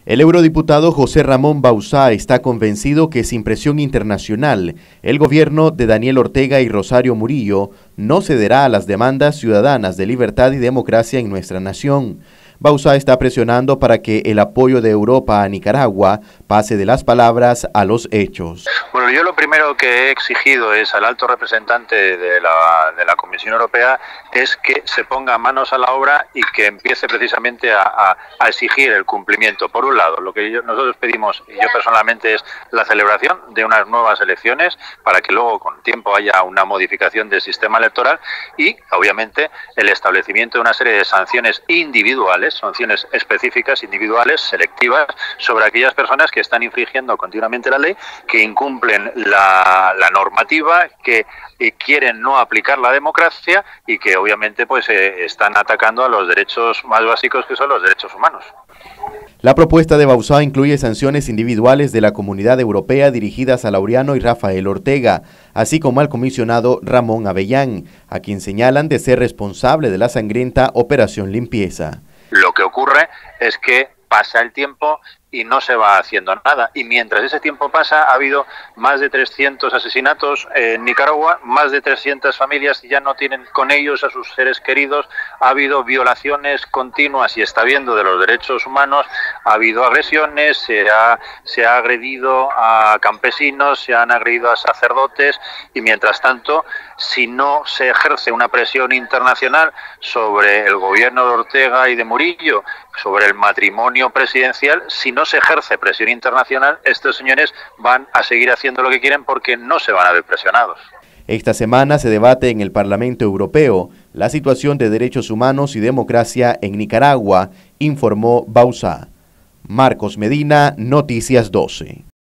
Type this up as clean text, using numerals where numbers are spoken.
El eurodiputado José Ramón Bauzá está convencido que sin presión internacional, el gobierno de Daniel Ortega y Rosario Murillo no cederá a las demandas ciudadanas de libertad y democracia en nuestra nación. Bauzá está presionando para que el apoyo de Europa a Nicaragua pase de las palabras a los hechos. Bueno, yo lo primero que he exigido es al alto representante de la Comisión Europea es que se ponga manos a la obra y que empiece precisamente a exigir el cumplimiento. Por un lado, lo que nosotros pedimos, y yo personalmente, es la celebración de unas nuevas elecciones para que luego con tiempo haya una modificación del sistema electoral y, obviamente, el establecimiento de una serie de sanciones individuales, sanciones específicas, individuales, selectivas, sobre aquellas personas que están infringiendo continuamente la ley, que incumplen la normativa, que quieren no aplicar la democracia y que obviamente pues están atacando a los derechos más básicos, que son los derechos humanos. La propuesta de Bauzá incluye sanciones individuales de la Comunidad Europea dirigidas a Laureano y Rafael Ortega, así como al comisionado Ramón Avellán, a quien señalan de ser responsable de la sangrienta Operación Limpieza. Lo que ocurre es que pasa el tiempo y no se va haciendo nada. Y mientras ese tiempo pasa, ha habido más de 300 asesinatos en Nicaragua, más de 300 familias ya no tienen con ellos a sus seres queridos, ha habido violaciones continuas y está habiendo de los derechos humanos, ha habido agresiones, se ha agredido a campesinos, se han agredido a sacerdotes y mientras tanto, si no se ejerce una presión internacional sobre el gobierno de Ortega y de Murillo, sobre el matrimonio presidencial, si no se ejerce presión internacional, estos señores van a seguir haciendo lo que quieren porque no se van a ver presionados. Esta semana se debate en el Parlamento Europeo la situación de derechos humanos y democracia en Nicaragua, informó Bauzá. Marcos Medina, Noticias 12.